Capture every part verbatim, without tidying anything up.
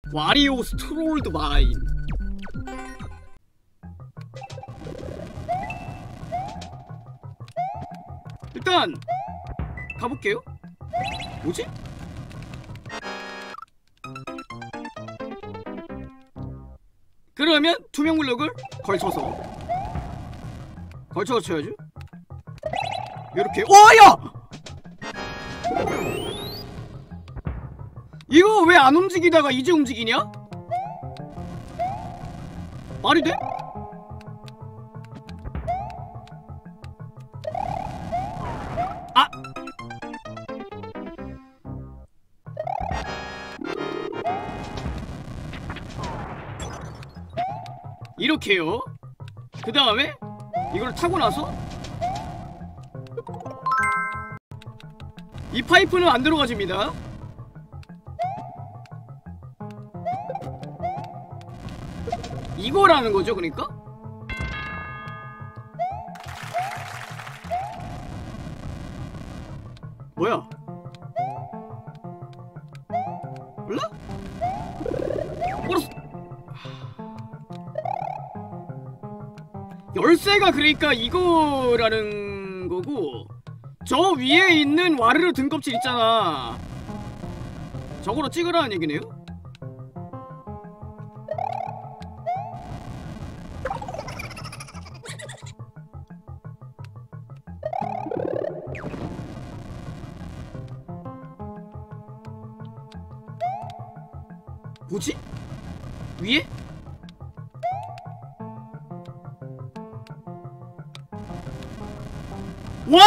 와리오 스트롤드 마인. 일단 가볼게요. 뭐지? 그러면 투명 블록을 걸쳐서 걸쳐서 쳐야지. 이렇게. 오야! 이거 왜 안 움직이다가 이제 움직이냐? 말이 돼? 아! 이렇게요. 그 다음에 이걸 타고 나서 이 파이프는 안 들어가집니다. 이거라는 거죠, 그러니까? 뭐야? 몰라? 몰랐어. 열쇠가 그러니까 이거라는 거고, 저 위에 있는 와르르 등껍질 있잖아. 저거로 찍으라는 얘기네요? 뭐지? 위에? 와!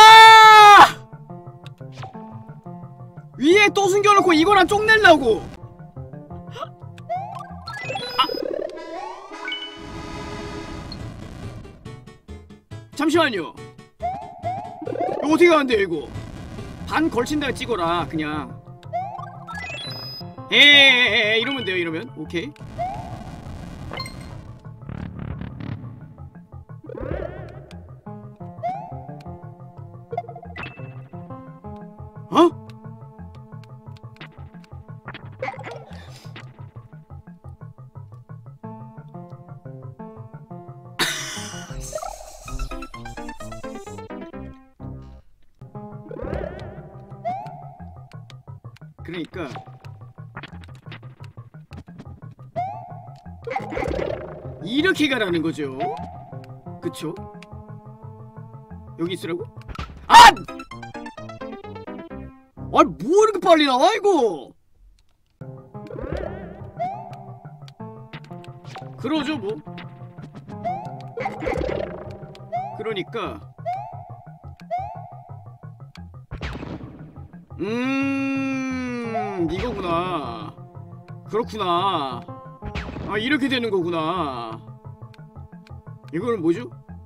위에 또 숨겨놓고 이거랑 쪽내려고. 아! 잠시만요. 이거 어떻게 가는데요, 이거? 반 걸친 다음에 찍어라, 그냥. 에에에에 이러면 돼요, 이러면. 오케이. 어? 그러니까 이렇게 가라는 거죠. 그쵸? 여기 있으라고? 아! 아니 뭐 이렇게 빨리 나와 이거? 그러죠 뭐. 그러니까 음 이거구나. 그렇구나. 아 이렇게 되는 거구나. 이거는 뭐죠?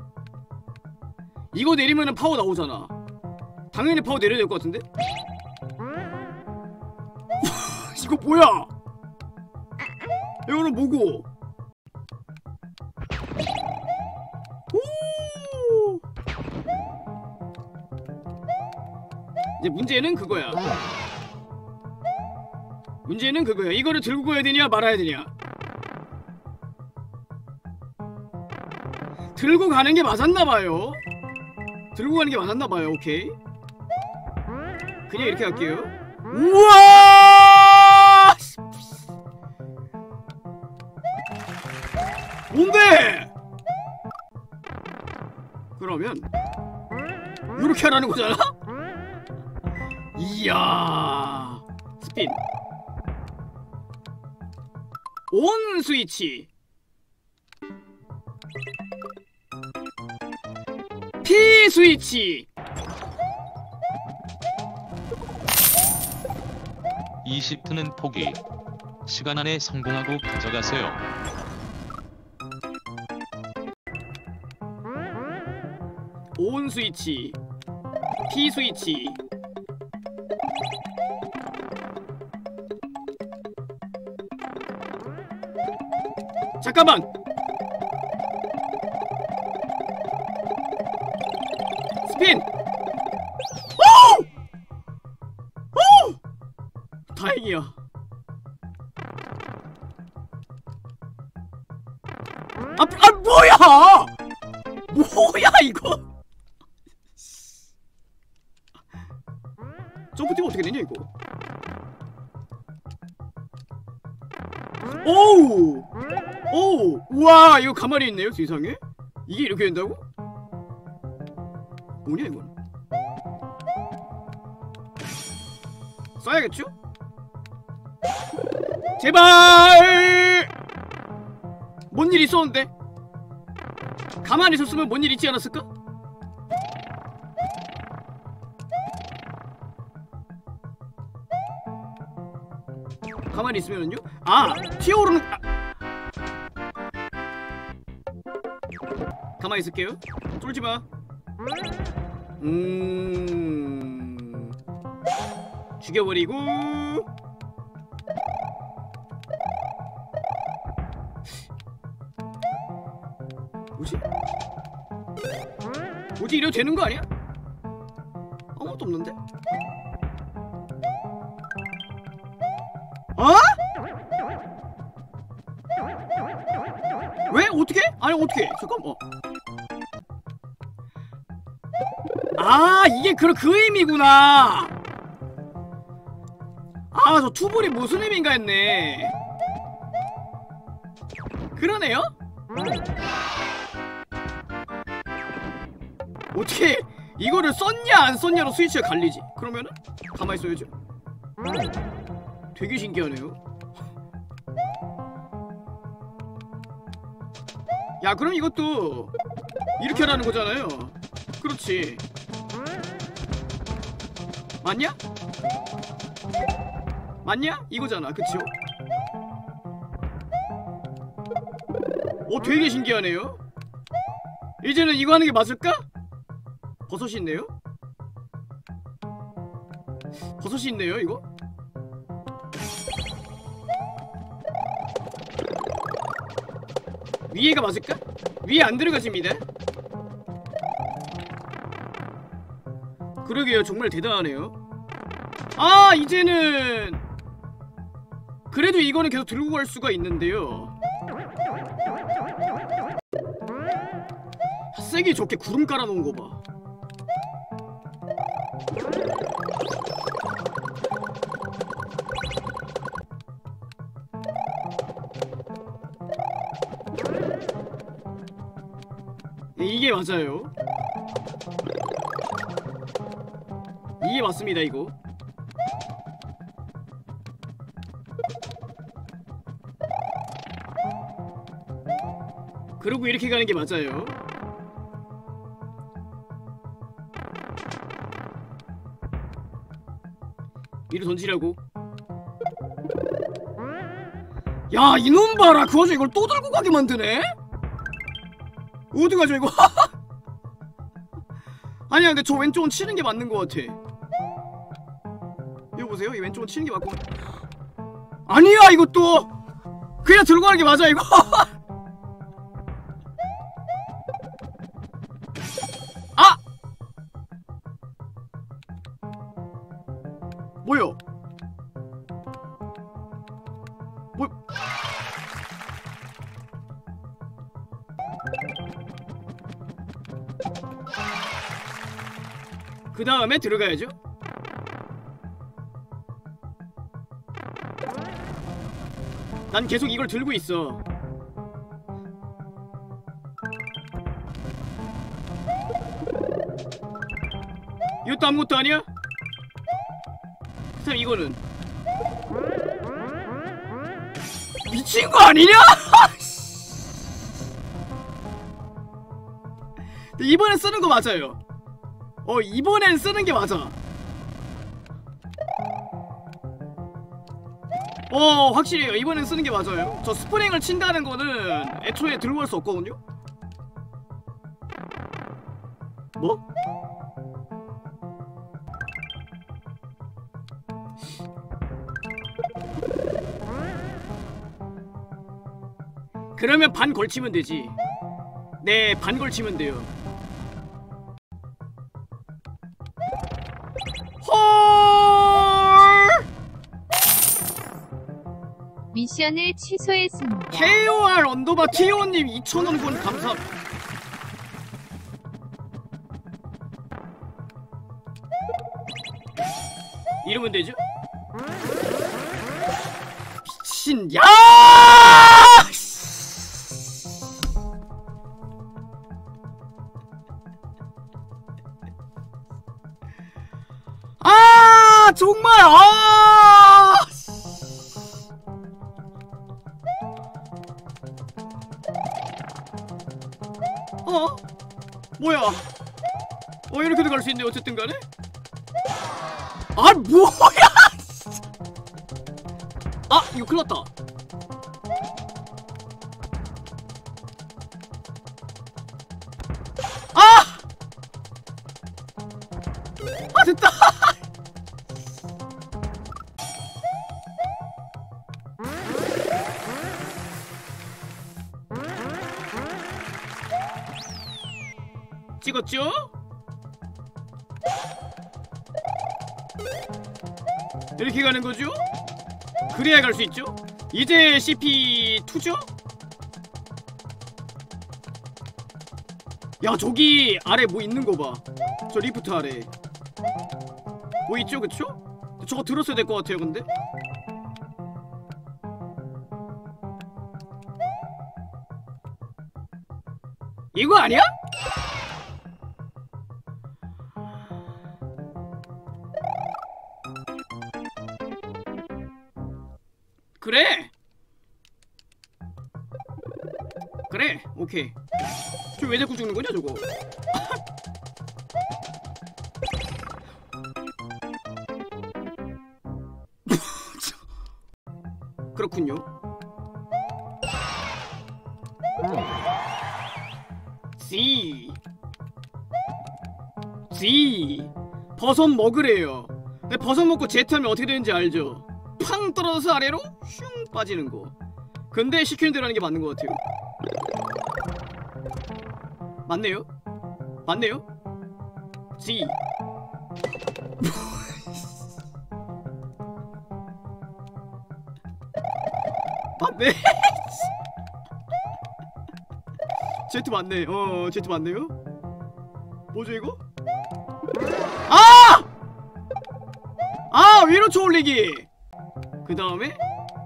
이거 내리면은 파워 나오잖아. 당연히 파워 내려야 될 것 같은데? 이거 뭐야? 이거는 뭐고? 오! 이제 문제는 그거야. 문제는 그거야. 이거를 들고 가야 되냐 말아야 되냐. 들고 가는 게 맞았나봐요. 들고 가는 게 맞았나봐요. 오케이. 그냥 이렇게 할게요. 우와! 뭔데? 그러면 이렇게 하라는 거잖아? 이야. 스핀. 온 스위치. P 스위치. 이 시프트는 포기. 시간 안에 성공하고 가져가세요. 온 스위치. P 스위치. 잠깐만. 스핀. 오! 오! 다행이야. 아, 아 뭐야! 뭐야 이거? 점프 뛰면 어떻게 되냐 이거? 오우! 오우! 우와 이거 가만히 있네요 세상에? 이게 이렇게 된다고? 뭐냐 이건? 써야겠죠? 제발! 뭔 일 있었는데? 가만히 있었으면 뭔 일 있지 않았을까? 가만히 있으면은요? 아! 튀어오르는... 아. 가만히 있을게요. 쫄지마. 음... 죽여버리고... 뭐지? 뭐지 이래도 되는 거 아니야? 아무것도 없는데? 어? 왜? 어떻게? 아니 어떻게? 잠깐만. 아 이게 그, 그 의미구나. 아 저 투볼이 무슨 의미인가 했네. 그러네요? 어떻게 이거를 썼냐 안 썼냐로 스위치가 갈리지? 그러면은 가만히 있어야죠. 되게 신기하네요. 야 그럼 이것도 이렇게 하라는 거잖아요. 그렇지. 맞냐? 맞냐? 이거잖아. 그쵸? 오 되게 신기하네요. 이제는 이거 하는 게 맞을까? 버섯이 있네요? 버섯이 있네요 이거? 위에가 맞을까? 위에 안 들어가집니다. 그러게요 정말 대단하네요. 아 이제는 그래도 이거는 계속 들고 갈 수가 있는데요. 세게 좋게 구름 깔아놓은 거 봐. 이게 맞아요. 이게 맞습니다 이거. 그리고 이렇게 가는 게 맞아요. 위로 던지라고. 야 이놈 봐라. 그 와중에 이걸 또 들고 가게 만드네? 어디 가죠 이거? 아니야 근데 저 왼쪽은 치는 게 맞는 것 같아. 이거 보세요. 이 왼쪽은 치는 게 맞고. 아니야 이것도 그냥 들고 가는 게 맞아 이거. 아! 뭐요? 뭐? 그 다음에 들어가야죠. 난 계속 이걸 들고 있어. 이것도 아무것도 아니야? 그럼 이거는 미친 거 아니냐? 이번엔 쓰는 거 맞아요. 어 이번엔 쓰는 게 맞아. 어 확실해요. 이번엔 쓰는 게 맞아요. 저 스프링을 친다는 거는 애초에 들고 갈 수 없거든요. 뭐? 그러면 반 걸치면 되지. 네, 반 걸치면 돼요. 헐! 미션을 취소했습니다. 케이오알 언더바 티오님 이천 원 권 감사합니다. 이러면 되죠? 미친, 야! 아, 정말, 아! 어? 뭐야? 어, 이렇게도 갈 수 있네, 어쨌든 간에? 아, 뭐야! 아, 이거 큰일 났다. 아! 아, 됐다! 찍었죠? 이렇게 가는 거죠? 그래야 갈 수 있죠? 이제 씨피 투죠? 야, 저기 아래 뭐 있는 거 봐. 저 리프트 아래 뭐 있죠, 그쵸? 저거 들었어야 될 것 같아요, 근데? 이거 아니야? 그래! 그래! 오케이. 저 왜 자꾸 죽는 거냐, 저거? 그렇군요. C C 버섯 먹으래요. 근데 버섯 먹고 제트 하면 어떻게 되는지 알죠? 팡 떨어져서 아래로 슝 빠지는 거. 근데 시키는 대로 하는 게 맞는 것 같아요. 맞네요? 맞네요? G 맞네. 제트 맞네. 어, 제트 맞네요? 뭐죠 이거? 아! 아, 위로 쳐올리기. 그 다음에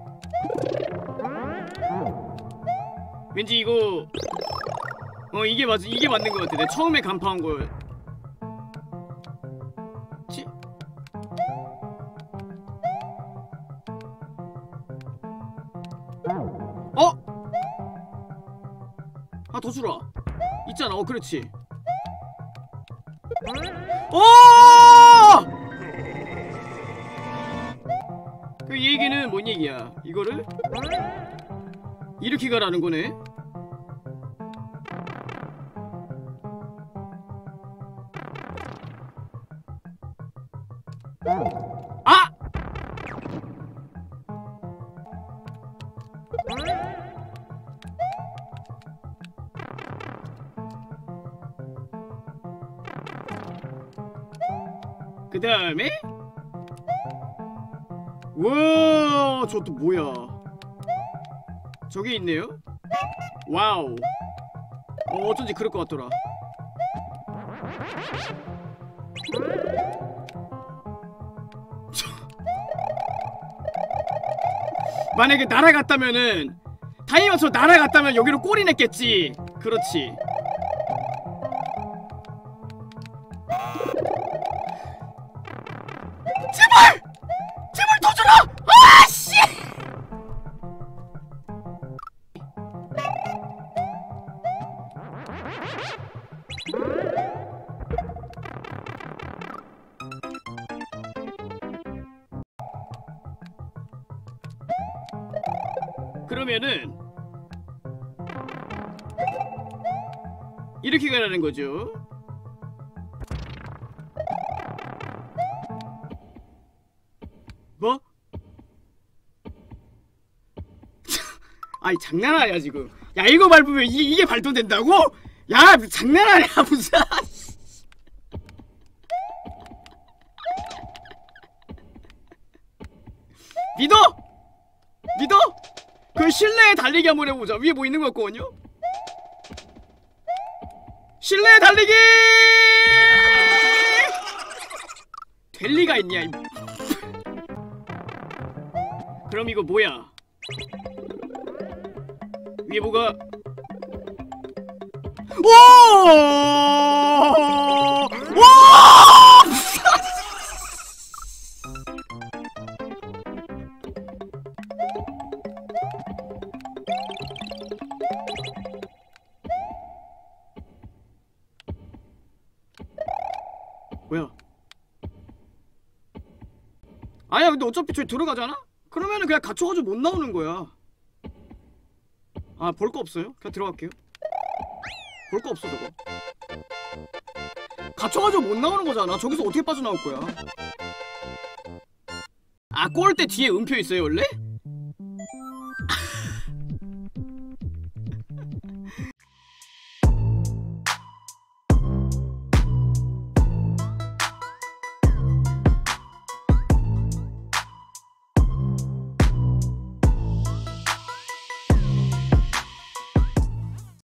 왠지 이거 어 이게 맞 이게 맞는 것 같아. 내가 처음에 간파한 걸. 치? 어? 아, 더 주라. 있잖아. 어, 그렇지. 오! 그 얘기는 뭔 얘기야? 이거를 이렇게 가라는 거네. 아! 그 다음에 우와, 저것도 뭐야? 저기 있네요? 와우. 어, 어쩐지 그럴 것 같더라. 만약에 날아갔다면은 타이머처럼 날아갔다면 여기로 꼬리 냈겠지. 그렇지. 제발! 제발 더 주라! 아씨! 그러면은 이렇게 가라는 거죠. 뭐? 아이, 장난 아니야 지금. 야, 이거 밟으면 이, 이게 발동된다고? 야, 장난 아니야 무슨. 믿어! 믿어! 실내에 달리기 한번 해보자. 위에 뭐 있는 거 같거든요? 실내에 달리기! 될 리가 있냐, 이. 그럼 이거 뭐야? 위에 뭐가? 오! 오! 뭐야? 아니야, 근데 어차피 저기 들어가잖아? 그러면은 그냥 갇혀가지고 못 나오는 거야. 아, 볼 거 없어요? 그냥 들어갈게요. 볼 거 없어, 저거. 갇혀가지고 못 나오는 거잖아. 저기서 어떻게 빠져나올 거야? 아, 골대 뒤에 음표 있어요, 원래?